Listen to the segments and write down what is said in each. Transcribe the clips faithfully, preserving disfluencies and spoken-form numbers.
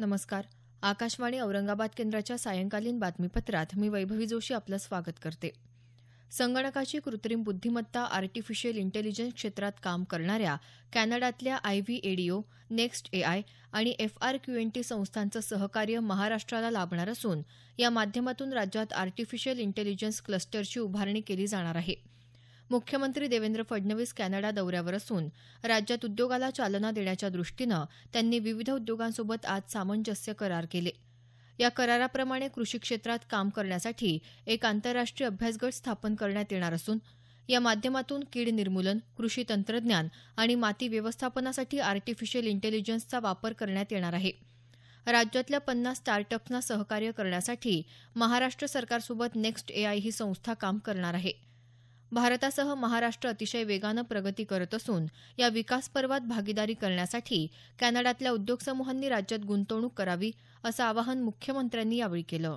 नमस्कार. आकाशवाणी औरंगाबाद केंद्राच्या सायंकालीन बातमीपत्रात मी वैभवी जोशी आपलं स्वागत करते. संगणकाची कृत्रिम बुद्धिमत्ता आर्टिफिशियल इंटेलिजन्स क्षेत्रात काम करणाऱ्या कॅनडातल्या आयव्हीएडीओ, नेक्स्ट एआय आणि एफआरक्यूएनटी संस्थांचं सहकार्य महाराष्ट्राला लाभणार असून या माध्यमातून राज्यात आर्टिफिशियल इंटेलिजन्स क्लस्टरची उभारणी केली जाणार आहे. मुख्यमंत्री देवेंद्र फडणवीस कॅनडा दौऱ्यावर असून राज्यात उद्योगाला चालना देण्याच्या दृष्टीनं त्यांनी विविध उद्योगांसोबत आज सामंजस्य करार केले. या कराराप्रमाणे कृषी क्षेत्रात काम करण्यासाठी एक आंतरराष्ट्रीय अभ्यासगट स्थापन करण्यात येणार असून या माध्यमातून कीड निर्मूलन, कृषी तंत्रज्ञान आणि माती व्यवस्थापनासाठी आर्टिफिशियल इंटेलिजन्सचा वापर करण्यात येणार आहे. राज्यातल्या पन्नास स्टार्टअप्सना सहकार्य करण्यासाठी महाराष्ट्र सरकारसोबत नेक्स्ट एआय ही संस्था काम करणार आहे. भारतासह महाराष्ट्र अतिशय वेगानं प्रगती करत असून या विकास पर्वात भागीदारी करण्यासाठी कॅनडातल्या उद्योग समूहांनी राज्यात गुंतवणूक करावी असं आवाहन मुख्यमंत्र्यांनी यावेळी केलं.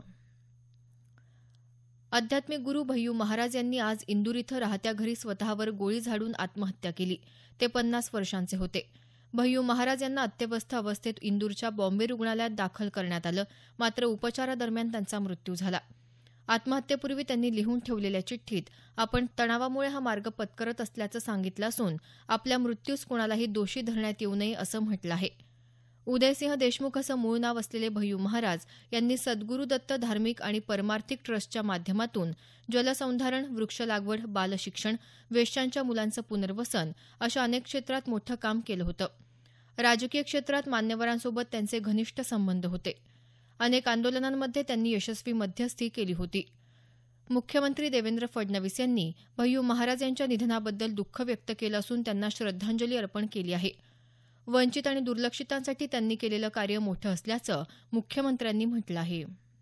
आध्यात्मिक गुरू भय्यू महाराज यांनी आज इंदूर इथं राहत्या घरी स्वतःवर गोळी झाडून आत्महत्या केली. ते पन्नास वर्षांचे होते. भय्यू महाराज यांना अत्यवस्थ अवस्थेत इंदूरच्या बॉम्बे रुग्णालयात दाखल करण्यात आलं, मात्र उपचारादरम्यान त्यांचा मृत्यू झाला. आत्महत्येपूर्वी त्यांनी लिहून ठेवलेल्या चिठ्ठीत आपण तणावामुळे हा मार्ग पत्करत असल्याचं सांगितलं असून आपल्या मृत्यूस कोणालाही दोषी धरण्यात येऊ नये असं म्हटलं आहे. उदयसिंह देशमुख असं मूळ नाव असलेले भय्यू महाराज यांनी सद्गुरू दत्त धार्मिक आणि परमार्थिक ट्रस्टच्या माध्यमातून जलसंधारण, वृक्ष लागवड, बालशिक्षण, वेश्यांच्या मुलांचं पुनर्वसन अशा अनेक क्षेत्रात मोठं काम केलं होतं. राजकीय क्षेत्रात मान्यवरांसोबत त्यांचे घनिष्ठ संबंध होते. अनेक आंदोलनांमध्ये त्यांनी यशस्वी मध्यस्थी केली होती. मुख्यमंत्री देवेंद्र फडणवीस यांनी भय्यू महाराज यांच्या निधनाबद्दल दुःख व्यक्त केलं असून त्यांना श्रद्धांजली अर्पण केली आहे. वंचित आणि दुर्लक्षितांसाठी त्यांनी केलेलं कार्य मोठं असल्याचं मुख्यमंत्र्यांनी म्हटलं आहे.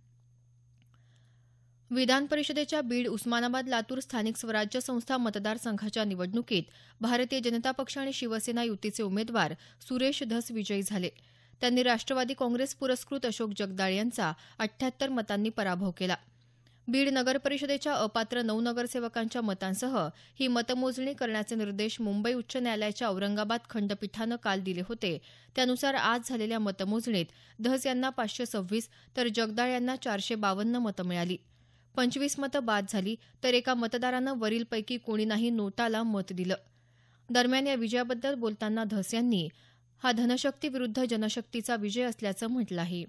विधान परिषदेच्या बीड, उस्मानाबाद, लातूर स्थानिक स्वराज्य संस्था मतदारसंघाच्या निवडणुकीत भारतीय जनता पक्ष आणि शिवसेना युतीचे उमेदवार सुरेश धस विजयी झाले. त्यांनी राष्ट्रवादी काँग्रेस पुरस्कृत अशोक जगदाळे यांचा अठ्ठ्याहत्तर मतांनी पराभव केला. बीड नगर परिषदेच्या अपात्र नऊ नगरसेवकांच्या मतांसह ही मतमोजणी करण्याचे निर्देश मुंबई उच्च न्यायालयाच्या औरंगाबाद खंडपीठानं काल दिले होते. त्यानुसार आज झालेल्या मतमोजणीत धस यांना पाचशे सव्वीस तर जगदाळे यांना चारशे बावन्न मतं मिळाली. पंचवीस मतं बाद झाली तर एका मतदारानं वरीलपैकी कोणी नाही नोटाला मत दिलं. दरम्यान या विजयाबद्दल बोलताना धस यांनी हा धनशक्ती विरुद्ध जनशक्तीचा विजय असल्याचं म्हटलं आहे.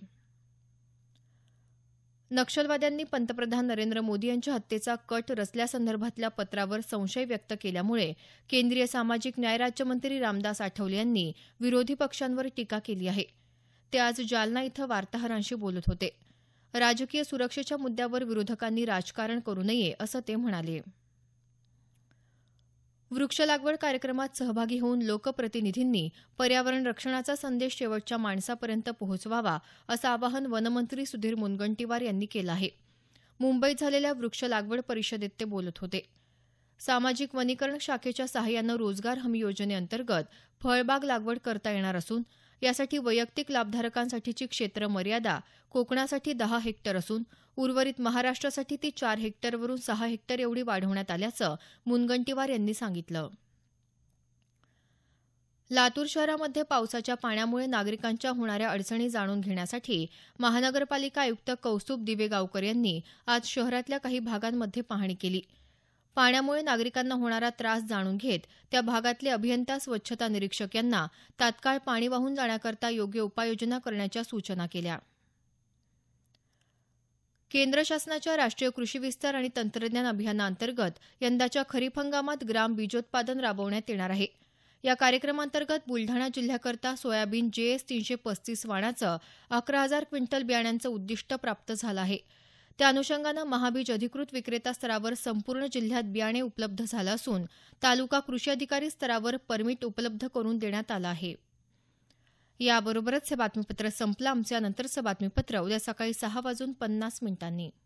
नक्षलवाद्यांनी पंतप्रधान नरेंद्र मोदी यांच्या हत्येचा कट रचल्यासंदर्भातल्या पत्रावर संशय व्यक्त केल्यामुळे केंद्रीय सामाजिक न्याय राज्यमंत्री रामदास आठवले यांनी विरोधी पक्षांवर टीका केली आहे. ते आज जालना इथं वार्ताहरांशी बोलत होते. राजकीय सुरक्षेच्या मुद्द्यावर विरोधकांनी राजकारण करू नये असं ते म्हणाले. वृक्ष लागवड कार्यक्रमात सहभागी होऊन लोकप्रतिनिधींनी पर्यावरण रक्षणाचा संदेश शेवटच्या माणसापर्यंत पोहोचवावा असं आवाहन वनमंत्री सुधीर मुनगंटीवार यांनी केलं आहे. मुंबईत झालेल्या वृक्ष लागवड परिषदेत ते बोलत होते. सामाजिक वनीकरण शाखेच्या सहाय्यानं रोजगार हमी योजनेअंतर्गत फळबाग लागवड करता येणार असून यासाठी वैयक्तिक लाभधारकांसाठीची क्षेत्र मर्यादा कोकणासाठी दहा हेक्टर असून उर्वरित महाराष्ट्रासाठी ती चार हेक्टरवरून सहा हेक्टर एवढी वाढवण्यात आल्याचं मुनगंटीवार यांनी सांगितलं. लातूर शहरामध्ये पावसाच्या पाण्यामुळे नागरिकांच्या होणाऱ्या अडचणी जाणून घेण्यासाठी महानगरपालिका आयुक्त कौस्तुभ दिवेगावकर यांनी आज शहरातल्या काही भागांमध्ये पाहणी केली. पाण्यामुळे नागरिकांना होणारा त्रास जाणून घेत त्या भागातले अभियंता, स्वच्छता निरीक्षक यांना तात्काळ पाणी वाहून जाण्याकरता योग्य उपाययोजना करण्याच्या सूचना केल्या. केंद्र शासनाच्या राष्ट्रीय कृषी विस्तार आणि तंत्रज्ञान अभियानाअंतर्गत यंदाच्या खरीप हंगामात ग्राम बीजोत्पादन राबवण्यात येणार आहे. या कार्यक्रमांतर्गत बुलढाणा जिल्ह्याकरता सोयाबीन जेएस तीनशे पस्तीस वाणाचं अकरा हजार क्विंटल बियाण्यांचं उद्दिष्ट प्राप्त झालं आहे. त्या अनुषंगानं महाबीज अधिकृत विक्रेता स्तरावर संपूर्ण जिल्ह्यात बियाणे उपलब्ध झालं असून तालुका कृषी अधिकारी स्तरावर परमिट उपलब्ध करून देण्यात आलं आहे. याबरोबरच हे बातमीपत्र संपलं. आमचं यानंतरचं बातमीपत्र उद्या सकाळी सहा वाजून पन्नास मिनिटांनी.